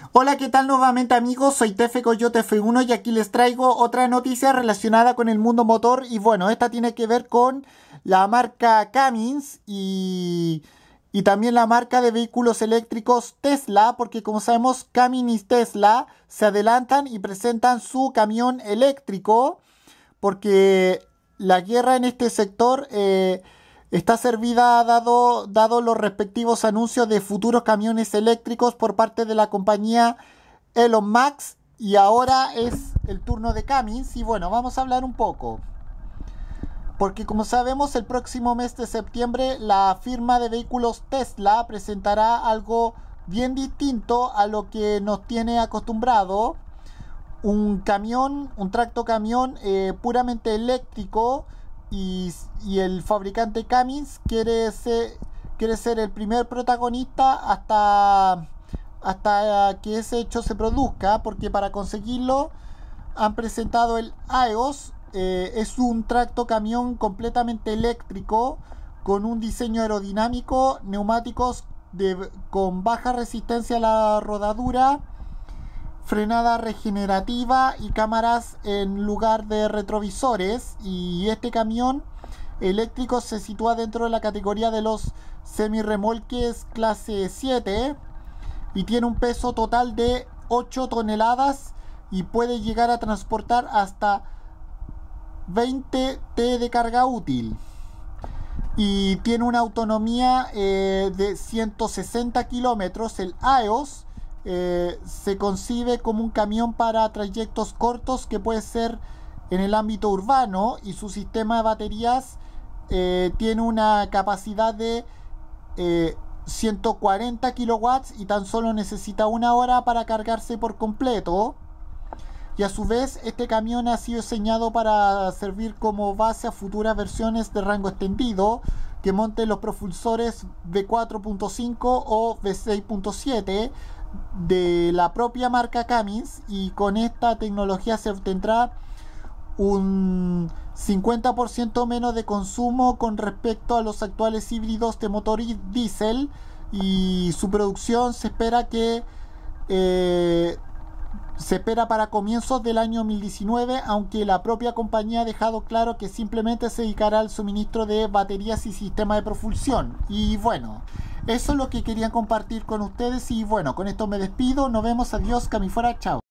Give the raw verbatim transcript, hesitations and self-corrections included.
Hola, ¿qué tal nuevamente amigos? Soy Tefe Coyote F uno y aquí les traigo otra noticia relacionada con el mundo motor y bueno, esta tiene que ver con la marca Cummins y, y también la marca de vehículos eléctricos Tesla, porque como sabemos Cummins y Tesla se adelantan y presentan su camión eléctrico porque la guerra en este sector eh, está servida dado, dado los respectivos anuncios de futuros camiones eléctricos por parte de la compañía Elon Musk y ahora es el turno de Cummins y bueno, vamos a hablar un poco. Porque como sabemos el próximo mes de septiembre la firma de vehículos Tesla presentará algo bien distinto a lo que nos tiene acostumbrado. Un camión, un tracto camión eh, puramente eléctrico y, y el fabricante Cummins quiere ser, quiere ser el primer protagonista hasta, hasta que ese hecho se produzca, porque para conseguirlo han presentado el A E O S, eh, es un tracto camión completamente eléctrico con un diseño aerodinámico, neumáticos de, con baja resistencia a la rodadura, frenada regenerativa y cámaras en lugar de retrovisores. Y este camión eléctrico se sitúa dentro de la categoría de los semirremolques clase siete y tiene un peso total de ocho toneladas y puede llegar a transportar hasta veinte T de carga útil y tiene una autonomía eh, de ciento sesenta kilómetros. El A E O S Eh, se concibe como un camión para trayectos cortos que puede ser en el ámbito urbano y su sistema de baterías eh, tiene una capacidad de eh, ciento cuarenta kilowatts y tan solo necesita una hora para cargarse por completo. Y a su vez este camión ha sido diseñado para servir como base a futuras versiones de rango extendido que monten los propulsores V cuatro punto cinco o V seis punto siete de la propia marca Cummins, y con esta tecnología se obtendrá un cincuenta por ciento menos de consumo con respecto a los actuales híbridos de motor y diésel, y su producción se espera que eh, se espera para comienzos del año dos mil diecinueve, aunque la propia compañía ha dejado claro que simplemente se dedicará al suministro de baterías y sistema de propulsión. Y bueno, eso es lo que quería compartir con ustedes y bueno, con esto me despido, nos vemos, adiós, que a mí fuera, chao.